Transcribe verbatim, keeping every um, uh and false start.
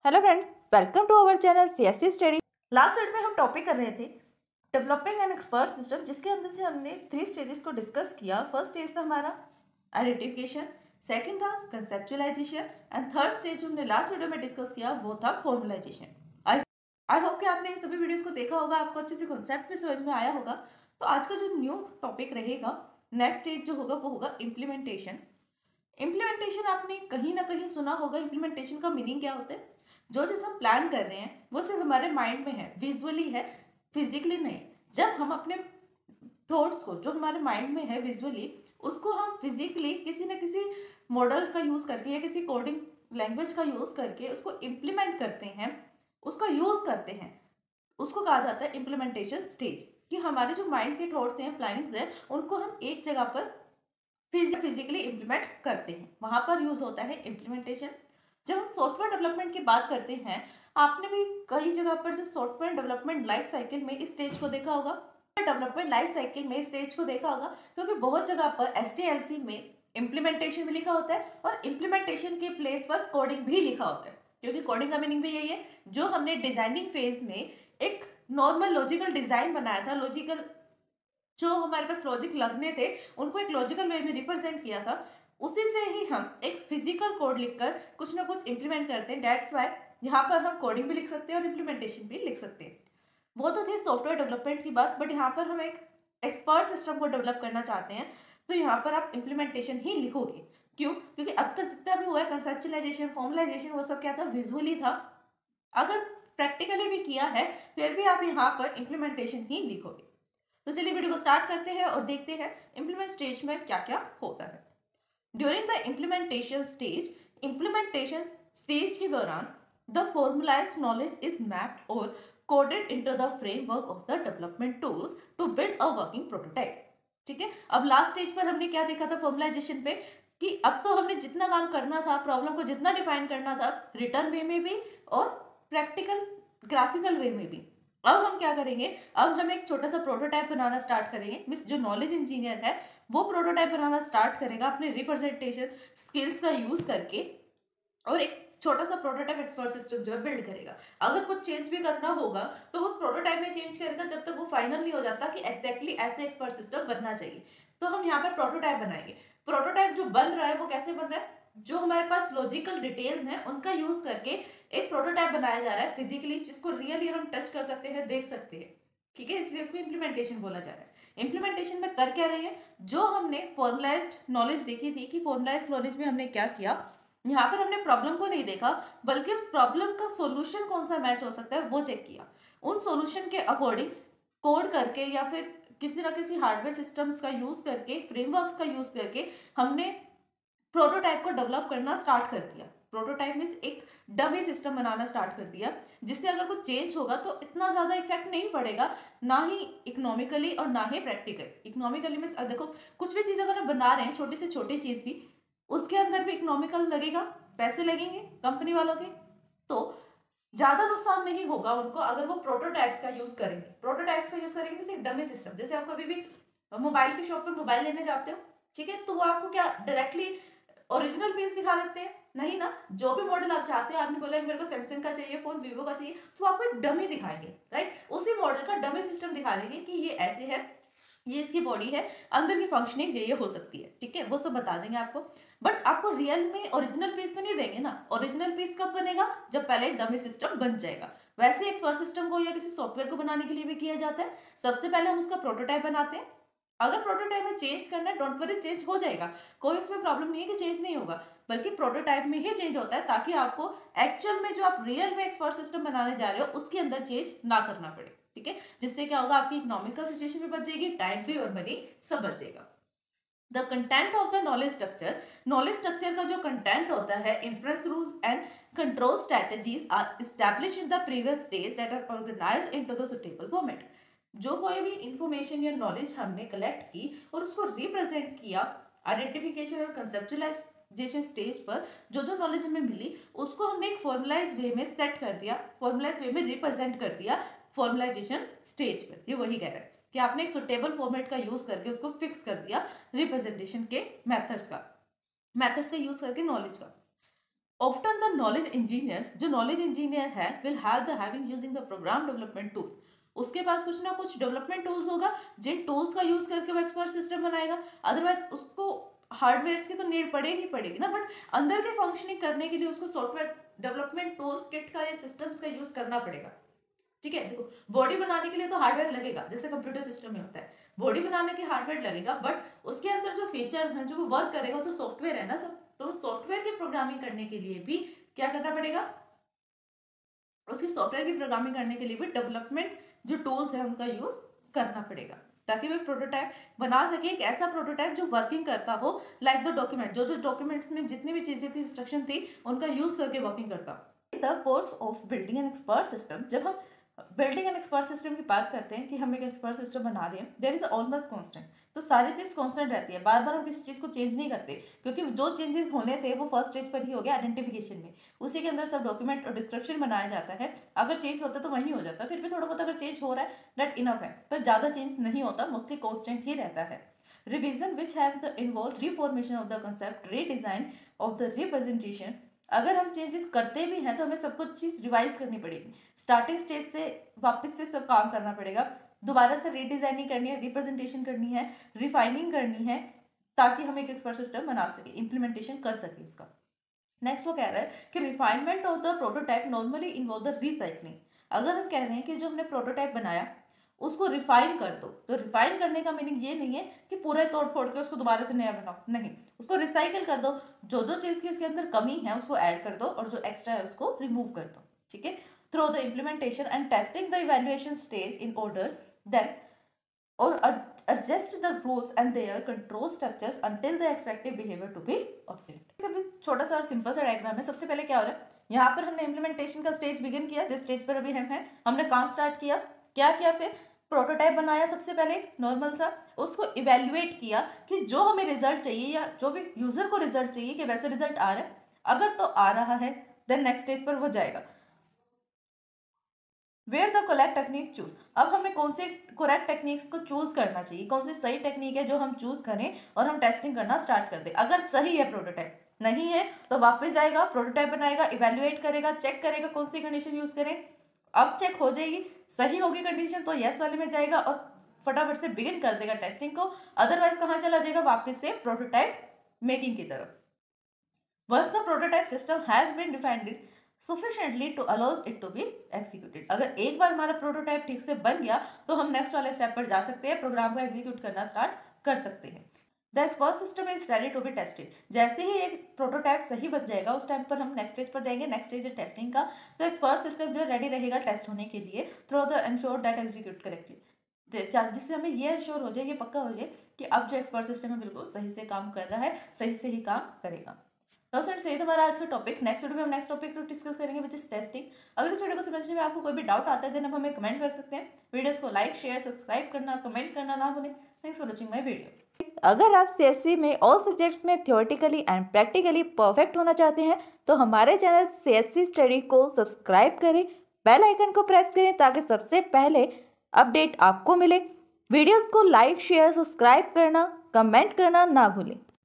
Hello friends, welcome to our channel CSC study. Last video में हम topic कर रहे थे डेवलपिंग एन एक्सपर्ट सिस्टम, जिसके अंदर से हमने थ्री स्टेजेस को डिस्कस किया। फर्स्ट स्टेज था हमारा आइडेंटिफिकेशन, सेकंड था कंसेप्चुअलाइजेशन एंड थर्ड स्टेज जो हमने लास्ट वीडियो में डिस्कस किया वो था फॉर्मुलाइजेशन। आई आई होप कि आपने इन सभी वीडियोस को देखा होगा, आपको अच्छे से कॉन्सेप्ट भी समझ में आया होगा। तो आज का जो न्यू टॉपिक रहेगा, नेक्स्ट स्टेज जो होगा वो होगा इम्प्लीमेंटेशन। इम्प्लीमेंटेशन आपने कहीं ना कहीं सुना होगा। इम्प्लीमेंटेशन का मीनिंग क्या होता है? जो चीज हम प्लान कर रहे हैं वो सिर्फ हमारे माइंड में है, विजुअली है, फिजिकली नहीं। जब हम अपने थॉट्स को जो हमारे माइंड में है विजुअली, उसको हम फिजिकली किसी न किसी मॉडल का यूज करके या किसी कोडिंग लैंग्वेज का यूज करके उसको इम्प्लीमेंट करते हैं, उसका यूज करते हैं, उसको कहा जाता है इम्प्लीमेंटेशन स्टेज। कि हमारे जो माइंड के थॉट्स हैं, प्लानिंग्स हैं, उनको हम एक जगह पर फिजिकली इम्प्लीमेंट करते हैं, वहां पर यूज होता है इम्प्लीमेंटेशन। जब हम सॉफ्टवेयर डेवलपमेंट की बात करते हैं, आपने भी कई जगह पर जब सॉफ्टवेयर डेवलपमेंट लाइफ साइकिल में इस स्टेज को देखा होगा, डेवलपमेंट लाइफ साइकिल में स्टेज को देखा होगा, क्योंकि बहुत जगह पर एसटीएलसी में इम्प्लीमेंटेशन भी लिखा होता है और इम्प्लीमेंटेशन के प्लेस पर कोडिंग भी लिखा होता है। क्योंकि कोडिंग का मीनिंग भी यही है, जो हमने डिजाइनिंग फेज में एक नॉर्मल लॉजिकल डिजाइन बनाया था, लॉजिकल जो हमारे पास लॉजिक लगने थे उनको एक लॉजिकल वे में रिप्रेजेंट किया था, उसी से ही हम एक फिजिकल कोड लिखकर कुछ ना कुछ इंप्लीमेंट करते हैं। डेट्स वाई यहाँ पर हम कोडिंग भी लिख सकते हैं और इम्प्लीमेंटेशन भी लिख सकते हैं। वो तो थी सॉफ्टवेयर डेवलपमेंट की बात, बट यहाँ पर हम एक एक्सपर्ट सिस्टम को डेवलप करना चाहते हैं, तो यहाँ पर आप इम्प्लीमेंटेशन ही लिखोगे। क्यों? क्योंकि अब तक जितना भी हुआ है कंसेप्चुअलाइजेशन, फॉर्मुलाइजेशन, वो सब क्या था? विजुअली था। अगर प्रैक्टिकली भी किया है फिर भी आप यहाँ पर इम्प्लीमेंटेशन ही लिखोगे। तो चलिए वीडियो को स्टार्ट करते हैं और देखते हैं इम्प्लीमेंट स्टेज में क्या क्या होता है। During the implementation stage, implementation stage के दौरान the formalized knowledge is mapped और coded into the framework of the development tools to build a working prototype. ठीक है, अब लास्ट स्टेज पर हमने क्या देखा था फॉर्मुलाइजेशन पे, कि अब तो हमने जितना काम करना था, प्रॉब्लम को जितना डिफाइन करना था, रिटर्न वे में भी और प्रैक्टिकल ग्राफिकल वे में भी। अब हम क्या करेंगे? अब हम एक छोटा सा प्रोटोटाइप बनाना स्टार्ट करेंगे। मिस जो नॉलेज इंजीनियर है वो प्रोटोटाइप बनाना स्टार्ट करेगा अपने रिप्रेजेंटेशन स्किल्स का यूज करके, और एक छोटा सा प्रोटोटाइप एक्सपर्ट सिस्टम जो है बिल्ड करेगा। अगर कुछ चेंज भी करना होगा तो उस प्रोटोटाइप में चेंज करेगा जब तक वो फाइनल नहीं हो जाता कि एग्जैक्टली ऐसे एक्सपर्ट सिस्टम बनना चाहिए। तो हम यहाँ पर प्रोटोटाइप बनाएंगे। प्रोटोटाइप जो बन रहा है वो कैसे बन रहा है? जो हमारे पास लॉजिकल डिटेल्स हैं उनका यूज करके एक प्रोटोटाइप बनाया जा रहा है फिजिकली, जिसको रियली हम टच कर सकते हैं, देख सकते हैं। ठीक है, इसलिए उसको इम्प्लीमेंटेशन बोला जा रहा है। इम्प्लीमेंटेशन में कर क्या रहे हैं? जो हमने फॉर्मुलाइज्ड नॉलेज देखी थी कि फॉर्मुलाइज्ड नॉलेज में हमने क्या किया, यहाँ पर हमने प्रॉब्लम को नहीं देखा, बल्कि उस प्रॉब्लम का सॉल्यूशन कौन सा मैच हो सकता है वो चेक किया। उन सॉल्यूशन के अकॉर्डिंग कोड करके या फिर किसी ना किसी हार्डवेयर सिस्टम्स का यूज करके, फ्रेमवर्क्स का यूज करके हमने प्रोटोटाइप को डेवलप करना स्टार्ट कर दिया। प्रोटोटाइप मींस एक डमी सिस्टम बनाना स्टार्ट कर दिया, जिससे अगर कुछ चेंज होगा तो इतना ज्यादा इफेक्ट नहीं पड़ेगा, ना ही इकोनॉमिकली और ना ही प्रैक्टिकल। इकोनॉमिकली मींस देखो, कुछ भी चीज अगर हम बना रहे हैं, छोटी से छोटी चीज भी, उसके अंदर भी इकोनॉमिकल लगेगा, पैसे लगेंगे कंपनी वालों के, तो ज्यादा नुकसान नहीं होगा उनको अगर वो प्रोटोटाइप्स का यूज करेंगे। प्रोटोटाइप्स का यूज करेंगे जैसे डमी सिस्टम। जैसे आप कभी भी मोबाइल की शॉप पर मोबाइल लेने जाते हो, ठीक है, तो वो आपको क्या डायरेक्टली ओरिजिनल पीस दिखा देते हैं? नहीं ना। जो भी मॉडल आप चाहते हो, आपने बोला मेरे को सैमसंग का चाहिए फोन, वीवो का चाहिए, तो आपको एक डमी दिखाएंगे, राइट? उसी मॉडल का डमी सिस्टम दिखा देंगे कि ये ऐसे है, ये इसकी बॉडी है, अंदर की फंक्शनिंग ये ये हो सकती है। ठीक है, वो सब बता देंगे आपको, बट आपको रियल में ओरिजिनल पीस तो नहीं देंगे ना। ओरिजिनल पीस कब बनेगा? जब पहले एक डमी सिस्टम बन जाएगा। वैसे एक्सपर्ट सिस्टम को या किसी सॉफ्टवेयर को बनाने के लिए भी किया जाता है। सबसे पहले हम उसका प्रोटोटाइप बनाते हैं। अगर प्रोटोटाइप में चेंज करना है, डोंट वरी, चेंज हो जाएगा, कोई इसमें प्रॉब्लम नहीं है कि चेंज नहीं होगा, बल्कि प्रोटोटाइप में ही चेंज होता है, ताकि आपको एक्चुअल में जो आप रियल में एक्सपर्ट सिस्टम बनाने जा रहे हो उसके अंदर चेंज ना करना पड़े। ठीक है, जिससे क्या होगा? आपकी इकोनॉमिकल सिचुएशन भी बच जाएगी, टाइम भी और मनी सब बच जाएगा। The content of the knowledge structure, knowledge structure का जो कंटेंट होता है, inference rule and control strategies are established in the previous stage that are organized into the suitable format. जो कोई भी इंफॉर्मेशन या नॉलेज हमने कलेक्ट की और उसको रिप्रेजेंट किया आइडेंटिफिकेशन और कंसेप्चुअलाइजेशन स्टेज पर, जो जो नॉलेज हमें मिली उसको हमने एक फॉर्मुलाइज वे में सेट कर दिया, फॉर्मुलाइज वे में रिप्रेजेंट कर दिया फॉर्मुलाइजेशन स्टेज पर। ये वही कह रहा है कि आपने एक सुटेबल फॉर्मेट का यूज करके उसको फिक्स कर दिया रिप्रेजेंटेशन के मेथड्स का, मेथड्स का यूज करके नॉलेज का। ऑफ्टन द नॉलेज इंजीनियर्स, जो नॉलेज इंजीनियर है, will have the having using the program development tools, उसके पास कुछ ना कुछ डेवलपमेंट टूल्स होगा जिन टूल्स का यूज करके वो एक्सपर्ट सिस्टम बनाएगा। अदरवाइज उसको हार्डवेयर की तो नीड पड़ेगी पड़ेगी ना, बट अंदर के फंक्शनिंग करने के लिए उसको सॉफ्टवेयर डेवलपमेंट टूल किट का या सिस्टम्स का यूज करना पड़ेगा। ठीक है, देखो बॉडी बनाने के लिए तो हार्डवेयर लगेगा, जैसे कंप्यूटर सिस्टम में होता है, बॉडी बनाने के हार्डवेयर लगेगा, बट उसके अंदर जो फीचर्स हैं, जो वो वर्क करेगा, तो सॉफ्टवेयर है ना सब। तो सॉफ्टवेयर की प्रोग्रामिंग करने के लिए भी क्या करना पड़ेगा, उसकी सॉफ्टवेयर की प्रोग्रामिंग करने के लिए भी डेवलपमेंट जो टूल्स है उनका यूज करना पड़ेगा, ताकि वो प्रोटोटाइप बना सके, एक ऐसा प्रोटोटाइप जो वर्किंग करता हो, लाइक द डॉक्यूमेंट, जो जो डॉक्यूमेंट्स में जितनी भी चीजें थी, इंस्ट्रक्शन थी, उनका यूज करके वर्किंग करता। The course of building an expert system, जब हम बिल्डिंग एन एक्सपर्ट सिस्टम की बात करते हैं कि हम एक एक्सपर्ट सिस्टम बना रहे हैं, देयर इज ऑलमोस्ट कांस्टेंट, तो सारी चीज कांस्टेंट रहती है, बार बार हम किसी चीज को चेंज नहीं करते, क्योंकि जो चेंजेस होने थे वो फर्स्ट स्टेज पर ही हो गया, आइडेंटिफिकेशन में, उसी के अंदर सब डॉक्यूमेंट और डिस्क्रिप्शन बनाया जाता है, अगर चेंज होता तो वही हो जाता, फिर भी थोड़ा बहुत अगर चेंज हो रहा है दैट इनफ है, पर ज्यादा चेंज नहीं होता, मोस्टली कांस्टेंट ही रहता है। Revision which have the involve reformation of the concept, redesign of the representation, अगर हम चेंजेस करते भी हैं तो हमें सब कुछ चीज रिवाइज करनी पड़ेगी, स्टार्टिंग स्टेज से वापस से सब काम करना पड़ेगा, दोबारा से रीडिजाइनिंग करनी है, रिप्रेजेंटेशन करनी है, रिफाइनिंग करनी है, ताकि हम एक एक्सपर्ट सिस्टम बना सके, इंप्लीमेंटेशन कर सके उसका। नेक्स्ट वो कह रहा है कि refinement of the prototype normally involve the recycling, अगर हम कह रहे हैं कि जो हमने प्रोटोटाइप बनाया उसको रिफाइन कर दो, तो रिफाइन करने का मीनिंग ये नहीं है कि पूरा तोड़ फोड़ के उसको दोबारा से नया बनाओ, नहीं, उसको रिसाइकिल कर दो, जो जो चीज की उसके अंदर कमी है उसको ऐड कर दो और जो एक्स्ट्रा है उसको रिमूव कर दो। ठीक है, through the implementation and testing the evaluation stage in order then और adjust the rules and their control structures until the expected behavior to be obtained। छोटा सा और सिंपल सा डायग्राम है। सबसे पहले क्या हो रहा है, यहाँ पर हमने इम्प्लीमेंटेशन का स्टेज बिगिन किया, जिस स्टेज पर अभी हम हैं, हमने काम स्टार्ट किया, क्या किया, फिर प्रोटोटाइप बनाया सबसे पहले नॉर्मल सा, उसको इवेल्युएट किया कि जो हमें रिजल्ट चाहिए या जो भी यूजर को रिजल्ट चाहिए कि वैसे रिजल्ट आ रहा है, अगर तो आ रहा है देन नेक्स्ट स्टेज पर वो जाएगा। Where the correct technique choose, अब हमें कौन से करेक्ट टेक्निक्स को चूज करना चाहिए, कौन सी सही टेक्निक है जो हम चूज करें और हम टेस्टिंग करना स्टार्ट कर दें। अगर सही है प्रोटोटाइप, नहीं है तो वापस जाएगा, प्रोटोटाइप बनाएगा, इवेल्युएट करेगा, चेक करेगा कौन सी कंडीशन यूज करें, अब चेक हो जाएगी, सही होगी कंडीशन तो यस वाले में जाएगा और फटाफट से बिगिन कर देगा टेस्टिंग को, अदरवाइज कहाँ चला जाएगा, वापस से प्रोटोटाइप मेकिंग की तरफ। Once the prototype system has been defined sufficiently to allows it to be executed, अगर एक बार हमारा प्रोटोटाइप ठीक से बन गया तो हम नेक्स्ट वाले स्टेप पर जा सकते हैं, प्रोग्राम को एग्जीक्यूट करना स्टार्ट कर सकते हैं। The expert system is ready to be tested, जैसे ही एक प्रोटोटाइप सही बन जाएगा उस टाइम पर हम नेक्स्ट स्टेज पर जाएंगे, नेक्स्ट स्टेज है टेस्टिंग का, तो एक्सपर्ट सिस्टम जो रेडी रहेगा टेस्ट होने के लिए through the ensure that execute correctly, जिससे हमें ये इंश्योर हो जाए, ये पक्का हो जाए कि अब जो एक्सपर्ट सिस्टम है बिल्कुल सही से काम कर रहा है, सही से ही काम करेगा। तो फ्रेंड्स यही हमारा आज का टॉपिक, नेक्स्ट वीडियो में हम नेक्स्ट टॉपिक को डिस्कस करेंगे विच इज टेस्टिंग। अगर इस वीडियो को समझने में आपको कोई भी डाउट आता है देन आप हमें कमेंट कर सकते हैं। वीडियोस को लाइक शेयर सब्सक्राइब करना कमेंट करना ना भूलें। Thanks for watching my video. अगर आप सीएससी में ऑल सब्जेक्ट्स में थ्योरेटिकली एंड प्रैक्टिकली परफेक्ट होना चाहते हैं तो हमारे चैनल सीएससी स्टडी को सब्सक्राइब करें, बेल आइकन को प्रेस करें ताकि सबसे पहले अपडेट आपको मिले। वीडियोस को लाइक शेयर सब्सक्राइब करना कमेंट करना ना भूलें।